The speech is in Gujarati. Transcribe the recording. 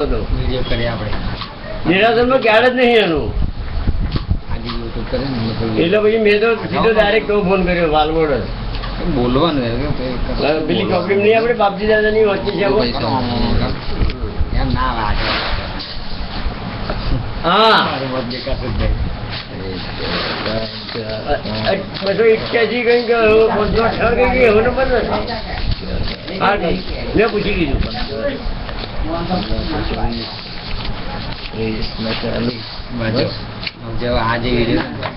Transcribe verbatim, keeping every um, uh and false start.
વિડિયો કરીએ આપણે. નિરાશનમાં ક્યારે જ નહીં એનું. આજે યુટ્યુબ કરે ને એટલે પછી મેં તો સીધો ડાયરેક્ટ ફોન કર્યો વાલવડ જ બોલવાનું પેલી ચોકડી નહીં આપણે બાપજી દાદા ની વચ્ચે છે એમ ના વાત. હા બસો ઇઠ્યાસી કઈ ગયો પાંચસો અઠાવન કઈ ગઈ એવો નંબર નથી. હા મેં પૂછી કીધું આજે વિડીયો